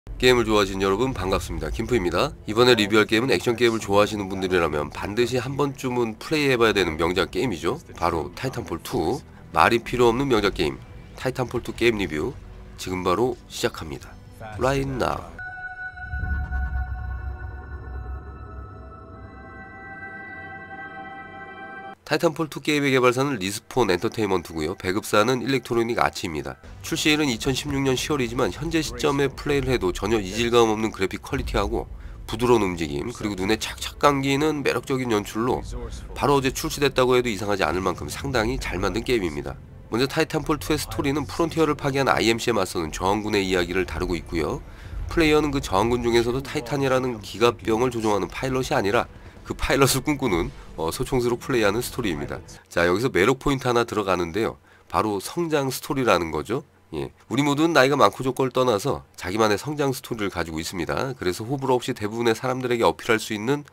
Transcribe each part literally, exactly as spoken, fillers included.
게임을 좋아하시는 여러분 반갑습니다. 김프입니다. 이번에 리뷰할 게임은 액션 게임을 좋아하시는 분들이라면 반드시 한 번쯤은 플레이해봐야 되는 명작 게임이죠. 바로 타이탄폴 투. 말이 필요 없는 명작 게임 타이탄폴 투 게임 리뷰 지금 바로 시작합니다. Right now. 타이탄폴 투 게임의 개발사는 리스폰 엔터테인먼트고요. 배급사는 일렉트로닉 아츠입니다. 출시일은 이천십육 년 시월이지만 현재 시점에 플레이를 해도 전혀 이질감 없는 그래픽 퀄리티하고 부드러운 움직임, 그리고 눈에 착착 감기는 매력적인 연출로 바로 어제 출시됐다고 해도 이상하지 않을 만큼 상당히 잘 만든 게임입니다. 먼저 타이탄폴 투의 스토리는 프론티어를 파괴한 아이엠씨에 맞서는 저항군의 이야기를 다루고 있고요. 플레이어는 그 저항군 중에서도 타이탄이라는 기갑병을 조종하는 파일럿이 아니라 그 파일럿을 꿈꾸는 어, 소총수로 플레이하는 스토리입니다. 자, 여기서 매력 포인트 하나 들어가는데요. 바로 성장 스토리라는 거죠. 예, 우리 모두는 나이가 많고 적고를 떠나서 자기만의 성장 스토리를 가지고 있습니다. 그래서 호불호 없이 대부분의 사람들에게 어필할 수 있는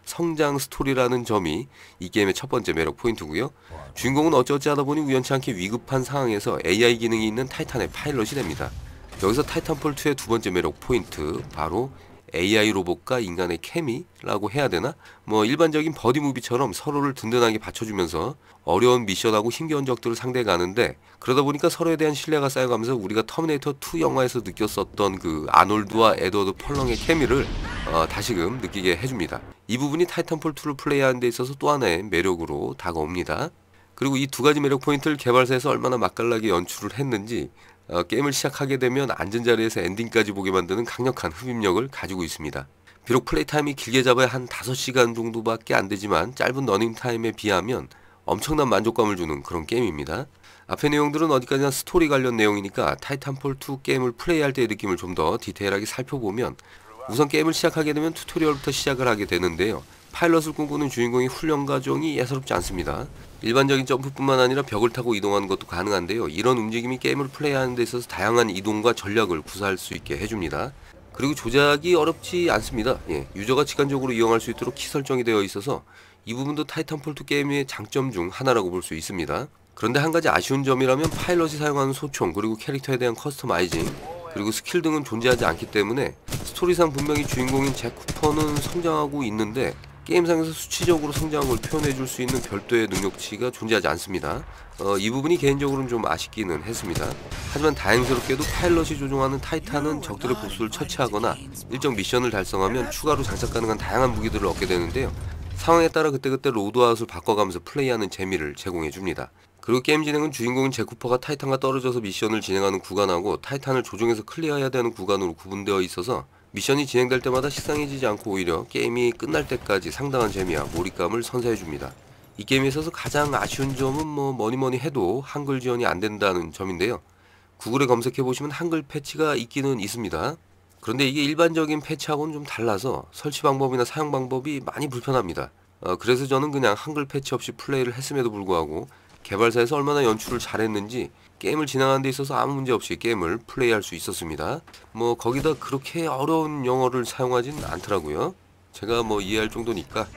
성장 스토리라는 점이 이 게임의 첫 번째 매력 포인트고요. 주인공은 어찌어찌 하다 보니 우연치 않게 위급한 상황에서 에이아이 기능이 있는 타이탄의 파일럿이 됩니다. 여기서 타이탄폴 투의 두 번째 매력 포인트, 바로 에이아이 로봇과 인간의 케미라고 해야 되나? 뭐 일반적인 버디 무비처럼 서로를 든든하게 받쳐주면서 어려운 미션하고 힘겨운 적들을 상대해 가는데, 그러다 보니까 서로에 대한 신뢰가 쌓여가면서 우리가 터미네이터 투 영화에서 느꼈었던 그 아놀드와 에드워드 펄렁의 케미를 어, 다시금 느끼게 해줍니다. 이 부분이 타이탄폴 투를 플레이하는 데 있어서 또 하나의 매력으로 다가옵니다. 그리고 이 두 가지 매력 포인트를 개발사에서 얼마나 맛깔나게 연출을 했는지 어, 게임을 시작하게 되면 앉은 자리에서 엔딩까지 보게 만드는 강력한 흡입력을 가지고 있습니다. 비록 플레이 타임이 길게 잡아야 한 다섯 시간 정도밖에 안 되지만 짧은 러닝 타임에 비하면 엄청난 만족감을 주는 그런 게임입니다. 앞의 내용들은 어디까지나 스토리 관련 내용이니까 타이탄폴 투 게임을 플레이할 때의 느낌을 좀 더 디테일하게 살펴보면, 우선 게임을 시작하게 되면 튜토리얼부터 시작을 하게 되는데요. 파일럿을 꿈꾸는 주인공의 훈련 과정이 예사롭지 않습니다. 일반적인 점프뿐만 아니라 벽을 타고 이동하는 것도 가능한데요. 이런 움직임이 게임을 플레이하는 데 있어서 다양한 이동과 전략을 구사할 수 있게 해줍니다. 그리고 조작이 어렵지 않습니다. 예, 유저가 직관적으로 이용할 수 있도록 키 설정이 되어 있어서 이 부분도 타이탄폴 투 게임의 장점 중 하나라고 볼 수 있습니다. 그런데 한 가지 아쉬운 점이라면 파일럿이 사용하는 소총, 그리고 캐릭터에 대한 커스터마이징, 그리고 스킬 등은 존재하지 않기 때문에 스토리상 분명히 주인공인 잭 쿠퍼는 성장하고 있는데 게임상에서 수치적으로 성장한 걸 표현해줄 수 있는 별도의 능력치가 존재하지 않습니다. 어, 이 부분이 개인적으로는 좀 아쉽기는 했습니다. 하지만 다행스럽게도 파일럿이 조종하는 타이탄은 적들의 보스를 처치하거나 일정 미션을 달성하면 추가로 장착 가능한 다양한 무기들을 얻게 되는데요. 상황에 따라 그때그때 로드아웃을 바꿔가면서 플레이하는 재미를 제공해줍니다. 그리고 게임 진행은 주인공인 잭 쿠퍼가 타이탄과 떨어져서 미션을 진행하는 구간하고 타이탄을 조종해서 클리어해야 되는 구간으로 구분되어 있어서 미션이 진행될 때마다 식상해지지 않고 오히려 게임이 끝날 때까지 상당한 재미와 몰입감을 선사해줍니다. 이 게임에 있어서 가장 아쉬운 점은 뭐 뭐니뭐니 해도 한글 지원이 안 된다는 점인데요. 구글에 검색해보시면 한글 패치가 있기는 있습니다. 그런데 이게 일반적인 패치하고는 좀 달라서 설치 방법이나 사용 방법이 많이 불편합니다. 어, 그래서 저는 그냥 한글 패치 없이 플레이를 했음에도 불구하고 개발사에서 얼마나 연출을 잘했는지 게임을 진행하는 데 있어서 아무 문제 없이 게임을 플레이할 수 있었습니다. 뭐 거기다 그렇게 어려운 영어를 사용하진 않더라고요. 제가 뭐 이해할 정도니까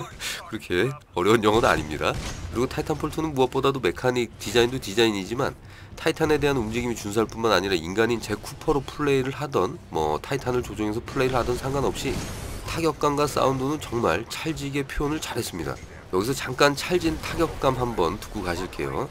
그렇게 어려운 영어는 아닙니다. 그리고 타이탄폴 투는 무엇보다도 메카닉 디자인도 디자인이지만 타이탄에 대한 움직임이 준수할 뿐만 아니라 인간인 잭 쿠퍼로 플레이를 하던 뭐 타이탄을 조종해서 플레이를 하던 상관없이 타격감과 사운드는 정말 찰지게 표현을 잘했습니다. 여기서 잠깐 찰진 타격감 한번 듣고 가실게요.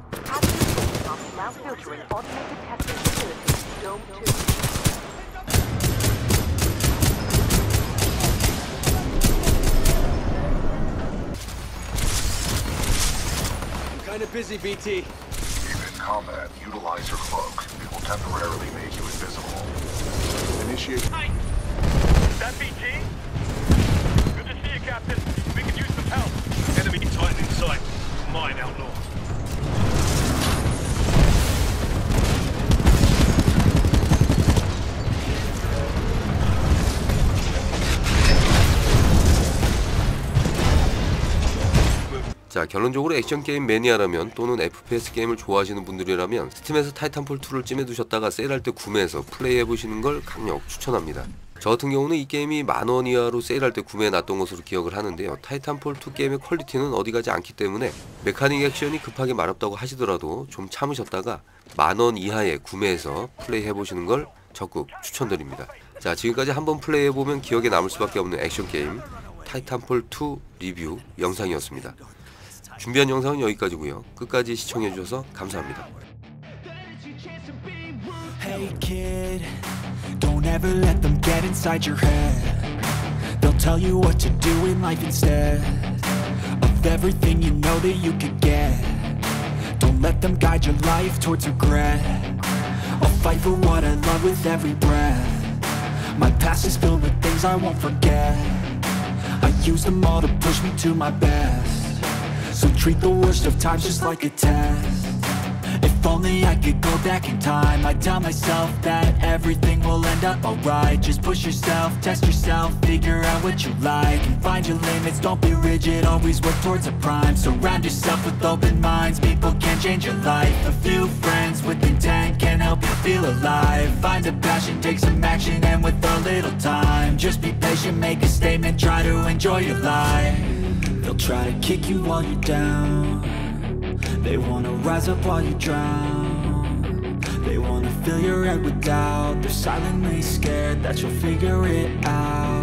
Kind of busy, B T. If in combat, utilize your cloak. It will temporarily make you invisible. Initiate. Hey! That B T? Good to see you, Captain. We could use some help. Enemy Titan in sight. Mine out north. 자, 결론적으로 액션 게임 매니아라면 또는 에프피에스 게임을 좋아하시는 분들이라면 스팀에서 타이탄폴 투를 찜해두셨다가 세일할 때 구매해서 플레이해보시는 걸 강력 추천합니다. 저 같은 경우는 이 게임이 만원 이하로 세일할 때 구매해놨던 것으로 기억을 하는데요. 타이탄폴 투 게임의 퀄리티는 어디 가지 않기 때문에 메카닉 액션이 급하게 마렵다고 하시더라도 좀 참으셨다가 만원 이하에 구매해서 플레이 해보시는 걸 적극 추천드립니다. 자, 지금까지 한번 플레이해보면 기억에 남을 수밖에 없는 액션게임 타이탄폴 투 리뷰 영상이었습니다. 준비한 영상은 여기까지고요. 끝까지 시청해주셔서 감사합니다. Hey kid, don't ever let them get inside your head. They'll tell you what to do in life instead of everything you know that you could get. Don't let them guide your life towards regret. I'll fight for what I love with every breath. My past is filled with things I won't forget. I use them all to push me to my best. So treat the worst of times just like a test. If only I could go back in time, I'd tell myself that everything will end up alright. Just push yourself, test yourself, figure out what you like, and find your limits, don't be rigid, always work towards a prime. Surround yourself with open minds, people can change your life. A few friends with intent can help you feel alive. Find a passion, take some action, and with a little time, just be patient, make a statement, try to enjoy your life. They'll try to kick you while you're down. They wanna rise up while you drown. They wanna fill your head with doubt. They're silently scared that you'll figure it out.